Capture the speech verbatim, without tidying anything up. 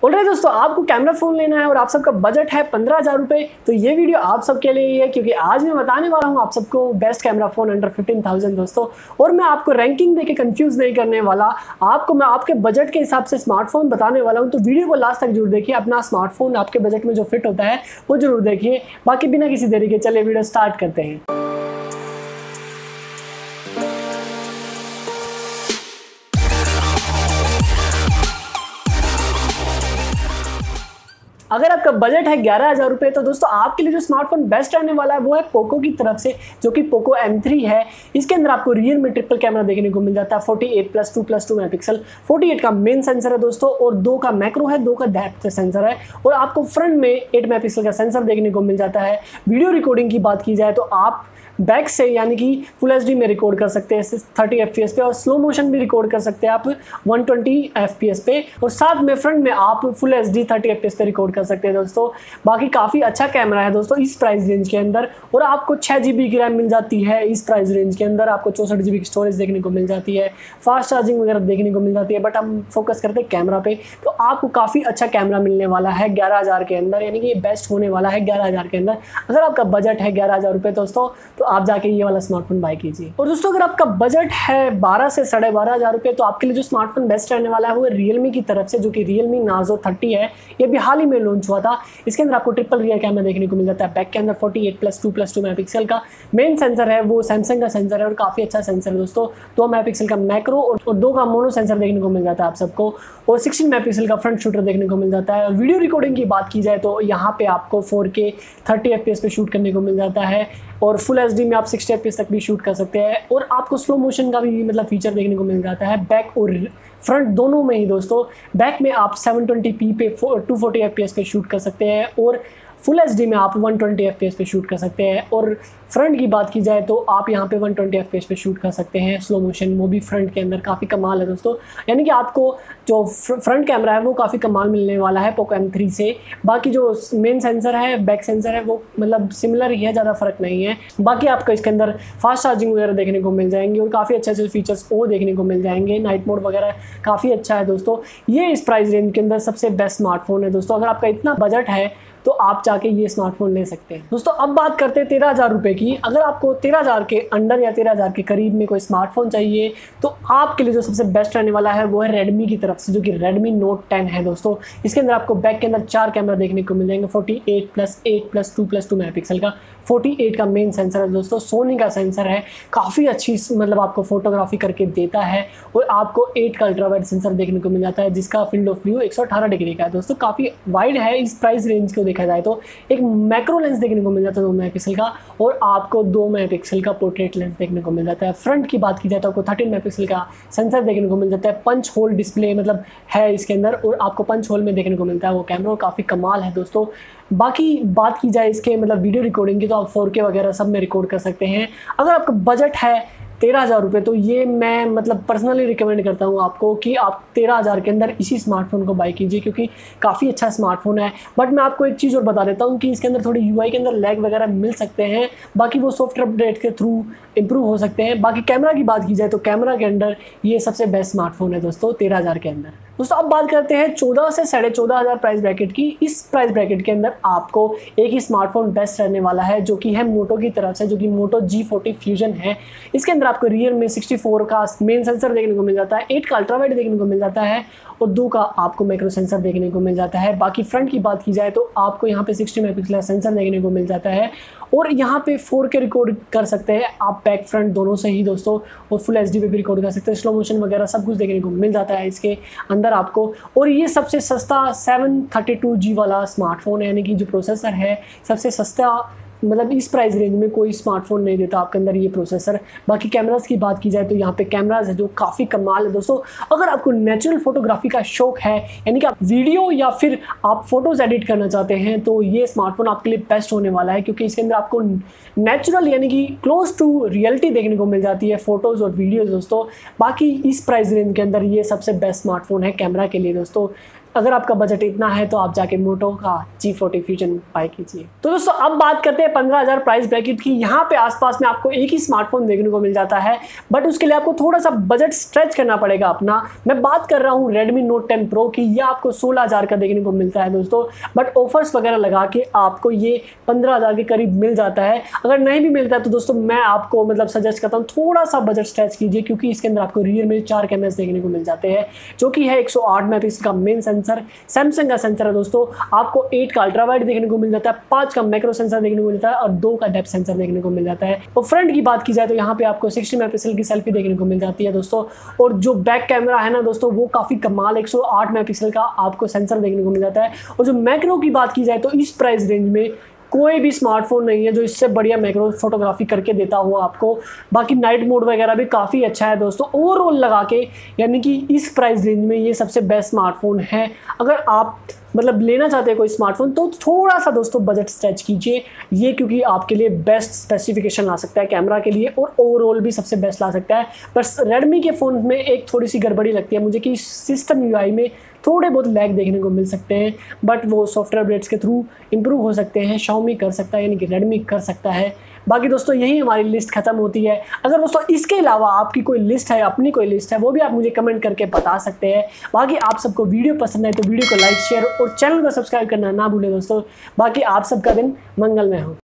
Alright दोस्तों, आपको camera phone लेना है और आप सबका बजट है पंद्रह हज़ार रुपये, तो ये वीडियो आप सबके लिए ही है क्योंकि आज मैं बताने वाला हूँ आप सबको best camera phone under fifteen thousand दोस्तों। और मैं आपको रैंकिंग देके कंफ्यूज नहीं करने वाला, आपको मैं आपके बजट के हिसाब से स्मार्टफोन बताने वाला हूँ। तो वीडियो को लास्ट तक जरूर देखिए, अपना स्मार्टफोन आपके बजट में जो फिट होता है वो जरूर देखिए। बाकी बिना किसी देरी के चलिए वीडियो स्टार्ट करते हैं। अगर आपका बजट है ग्यारह हज़ार रुपये तो दोस्तों आपके लिए जो स्मार्टफोन बेस्ट रहने वाला है वो है पोको की तरफ से, जो कि पोको एम थ्री है। इसके अंदर आपको रियर में ट्रिपल कैमरा देखने को मिल जाता है, forty eight plus two plus two megapixel. Forty eight का मेन सेंसर है दोस्तों, और दो का मैक्रो है, दो का डेप्थ सेंसर है, और आपको फ्रंट में एट मेगापिक्सल का सेंसर देखने को मिल जाता है। वीडियो रिकॉर्डिंग की बात की जाए तो आप बैक से यानी कि फुल एच डी में रिकॉर्ड कर सकते हैं थर्टी एफ पी एस पे, और स्लो मोशन भी रिकॉर्ड कर सकते हैं आप one twenty F P S पे, और साथ में फ्रंट में आप full H D thirty F P S पे रिकॉर्ड कर सकते हैं दोस्तों। बाकी काफ़ी अच्छा कैमरा है दोस्तों इस प्राइस रेंज के अंदर, और आपको छः जी बी की रैम मिल जाती है इस प्राइस रेंज के अंदर। आपको चौंसठ जी बी की स्टोरेज देखने को मिल जाती है, फास्ट चार्जिंग वगैरह देखने को मिल जाती है, बट हम फोकस करते हैं कैमरा पे। तो आपको काफ़ी अच्छा कैमरा मिलने वाला है ग्यारह हज़ार के अंदर, यानी कि ये बेस्ट होने वाला है ग्यारह हज़ार के अंदर। अगर आपका बजट है ग्यारह हज़ार रुपये दोस्तों, तो आप जाके ये वाला स्मार्टफोन बाय कीजिए। और दोस्तों अगर आपका बजट है बारह से साढ़े बारह हज़ार रुपये, तो आपके लिए जो स्मार्टफोन बेस्ट रहने वाला है वो रियलमी की तरफ से, जो कि रियलमी नार्जो थर्टी है। ये भी हाल ही में लॉन्च हुआ था। इसके अंदर आपको ट्रिपल रियर कैमरा देखने को मिल जाता है, बैक के अंदर forty eight plus two plus two megapixel का मेन सेंसर है, वो सैमसंग का सेंसर है और काफ़ी अच्छा सेंसर है दोस्तों। दो मेगापिक्सल का मैक्रो और दो का मोनो सेंसर देखने को मिल जाता है आप सबको, और सिक्सटीन मेगापिक्सल का फ्रंट शूटर देखने को मिल जाता है। और वीडियो रिकॉर्डिंग की बात की जाए तो यहाँ पे आपको four K thirty F P S पे शूट करने को मिल जाता है, और फुल एच डी में आप सिक्सटी एफ पी एस तक भी शूट कर सकते हैं, और आपको स्लो मोशन का भी मतलब फीचर देखने को मिल जाता है बैक और फ्रंट दोनों में ही दोस्तों। बैक में आप सेवन ट्वेंटी पी पे two forty F P S पे शूट कर सकते हैं, और फुल एच डी में आप one twenty F P S पे शूट कर सकते हैं, और फ्रंट की बात की जाए तो आप यहाँ पे one twenty F P S पे शूट कर सकते हैं स्लो मोशन, वो भी फ्रंट के अंदर। काफ़ी कमाल है दोस्तों, यानी कि आपको जो फ्रंट कैमरा है वो काफ़ी कमाल मिलने वाला है पोको एम थ्री से। बाकी जो मेन सेंसर है, बैक सेंसर है, वो मतलब सिमिलर ही है, ज़्यादा फर्क नहीं है। बाकी आपको इसके अंदर फास्ट चार्जिंग वगैरह देखने को मिल जाएंगी, और काफ़ी अच्छे अच्छे फीचर्स वो देखने को मिल जाएंगे। नाइट मोड वगैरह काफ़ी अच्छा है दोस्तों। ये इस प्राइस रेंज के अंदर सबसे बेस्ट स्मार्टफोन है दोस्तों। अगर आपका इतना बजट है तो आप जाके ये स्मार्टफोन ले सकते हैं दोस्तों। अब बात करते हैं तेरह हज़ार रुपये की। अगर आपको तेरह हज़ार के अंडर या तेरह हज़ार के करीब में कोई स्मार्टफोन चाहिए, तो आपके लिए जो सबसे बेस्ट रहने वाला है वो है रेडमी की तरफ से, जो कि रेडमी नोट टेन है दोस्तों। इसके अंदर आपको बैक के अंदर चार कैमरा देखने को मिल जाएंगे, forty eight plus eight plus two plus two megapixel का। फोर्टी एट का मेन सेंसर है दोस्तों, सोनी का सेंसर है, काफ़ी अच्छी मतलब आपको फोटोग्राफी करके देता है, और आपको एट का अल्ट्रा वाइड सेंसर देखने को मिल जाता है, जिसका फील्ड ऑफ व्यू एक सौ अठारह डिग्री का है दोस्तों। काफ़ी वाइड है इस प्राइस रेंज को देखा जाए तो। एक मैक्रो लेंस देखने को मिल जाता है दो मेगापिक्सल का, और आपको दो मेगापिक्सल का पोर्ट्रेट लेंस देखने को मिल जाता है। फ्रंट की बात की जाए तो आपको थर्टीन मेगापिक्सल का सेंसर देखने को मिल जाता है, पंच होल डिस्प्ले मतलब है इसके अंदर, और आपको पंच होल में देखने को मिलता है वो कैमरा, काफ़ी कमाल है दोस्तों। बाकी बात की जाए इसके मतलब वीडियो रिकॉर्डिंग की, तो आप फोर के वगैरह सब में रिकॉर्ड कर सकते हैं। अगर आपका बजट है तेरह हज़ार रुपये, तो ये मैं मतलब पर्सनली रिकमेंड करता हूँ आपको कि आप तेरह हज़ार के अंदर इसी स्मार्टफोन को बाय कीजिए, क्योंकि काफ़ी अच्छा स्मार्टफोन है। बट मैं आपको एक चीज़ और बता देता हूँ कि इसके अंदर थोड़ी यूआई के अंदर लैग वगैरह मिल सकते हैं, बाकी वो सॉफ्टवेयर अपडेट के थ्रू इंप्रूव हो सकते हैं। बाकी कैमरा की बात की जाए तो कैमरा के अंदर ये सबसे बेस्ट स्मार्टफोन है दोस्तों तेरह हज़ार के अंदर। दोस्तों अब बात करते हैं चौदह से साढ़े चौदह हज़ार प्राइस ब्रैकेट की। इस प्राइस ब्रैकेट के अंदर आपको एक ही स्मार्टफोन बेस्ट रहने वाला है, जो कि है मोटो की तरफ से, जो कि मोटो जी फोर्टी फ्यूजन है। इसके अंदर आपको रियर में सिक्सटी फोर का मेन सेंसर देखने को मिल जाता है, एट का अल्ट्रा वाइड देखने को मिल जाता है, और दो का आपको मैक्रो सेंसर देखने को मिल जाता है। बाकी फ्रंट की बात की जाए तो आपको यहाँ पे सिक्सटी मेगापिक्सल का सेंसर देखने को मिल जाता है, और यहाँ पे फोर के रिकॉर्ड कर सकते हैं आप बैक फ्रंट दोनों से ही दोस्तों, और फुल एच डी पे भी रिकॉर्ड कर सकते हैं। स्लो मोशन वगैरह सब कुछ देखने को मिल जाता है इसके अंदर आपको। और ये सबसे सस्ता सेवन थर्टी टू जी वाला स्मार्टफोन है, यानी कि जो प्रोसेसर है सबसे सस्ता, मतलब इस प्राइस रेंज में कोई स्मार्टफोन नहीं देता आपके अंदर ये प्रोसेसर। बाकी कैमरास की बात की जाए तो यहाँ पे कैमरास है जो काफ़ी कमाल है दोस्तों। अगर आपको नेचुरल फोटोग्राफी का शौक है, यानी कि आप वीडियो या फिर आप फोटोज़ एडिट करना चाहते हैं, तो ये स्मार्टफोन आपके लिए बेस्ट होने वाला है, क्योंकि इसके अंदर आपको नेचुरल यानी कि क्लोज टू रियलिटी देखने को मिल जाती है फोटोज़ और वीडियोज़ दोस्तों। बाकी इस प्राइस रेंज के अंदर ये सबसे बेस्ट स्मार्टफोन है कैमरा के लिए दोस्तों। अगर आपका बजट इतना है तो आप जाके मोटो का जी फोर्टी फ्यूजन बाय कीजिए। तो दोस्तों अब बात करते हैं पंद्रह हज़ार प्राइस ब्रैकेट की। यहाँ पे आसपास में आपको एक ही स्मार्टफोन देखने को मिल जाता है, बट उसके लिए आपको थोड़ा सा बजट स्ट्रेच करना पड़ेगा अपना। मैं बात कर रहा हूँ Redmi Note टेन Pro की। यह आपको सोलह हज़ार का देखने को मिलता है दोस्तों, बट ऑफर्स वगैरह लगा के आपको ये पंद्रह हज़ार के करीब मिल जाता है। अगर नहीं भी मिलता है तो दोस्तों मैं आपको मतलब सजेस्ट करता हूँ थोड़ा सा बजट स्ट्रेच कीजिए, क्योंकि इसके अंदर आपको रियर में चार कैमरास देखने को मिल जाते हैं, जो कि है एक सौ आठ मेगापिक्सल का मेन सेंसर, सैमसंग का सेंसर है दोस्तों। आपको एट का अल्ट्रा वाइड देखने को मिल जाता है, पाँच का मैक्रो सेंसर देखने को मिलता है और दो का डेप्थ सेंसर देखने को मिल जाता है। और फ्रंट की बात की जाए तो यहाँ पे आपको सिक्सटी मेगापिक्सल की सेल्फी देखने को मिल जाती है दोस्तों। और जो बैक कैमरा है ना दोस्तों, वो काफ़ी कमाल एक सौ आठ मेगापिक्सल का आपको सेंसर देखने को मिल जाता है। और जो मैक्रो की बात की जाए तो इस प्राइस रेंज में कोई भी स्मार्टफोन नहीं है जो इससे बढ़िया मैक्रो फोटोग्राफी करके देता हो आपको। बाकी नाइट मोड वगैरह भी काफ़ी अच्छा है दोस्तों। ओवरऑल लगा के यानी कि इस प्राइस रेंज में ये सबसे बेस्ट स्मार्टफोन है। अगर आप मतलब लेना चाहते हैं कोई स्मार्टफोन तो थोड़ा सा दोस्तों बजट स्ट्रेच कीजिए ये, क्योंकि आपके लिए बेस्ट स्पेसिफिकेशन ला सकता है कैमरा के लिए और ओवरऑल भी सबसे बेस्ट ला सकता है। बस रेडमी के फ़ोन में एक थोड़ी सी गड़बड़ी लगती है मुझे कि सिस्टम यूआई में थोड़े बहुत लैग देखने को मिल सकते हैं, बट वो सॉफ्टवेयर अपडेट्स के थ्रू इंप्रूव हो सकते हैं। Xiaomi कर सकता है यानी कि रेडमी कर सकता है। बाकी दोस्तों यही हमारी लिस्ट खत्म होती है। अगर दोस्तों इसके अलावा आपकी कोई लिस्ट है, अपनी कोई लिस्ट है, वो भी आप मुझे कमेंट करके बता सकते हैं। बाकी आप सबको वीडियो पसंद है तो वीडियो को लाइक शेयर और चैनल को सब्सक्राइब करना ना भूलें दोस्तों। बाकी आप सबका दिन मंगलमय हो।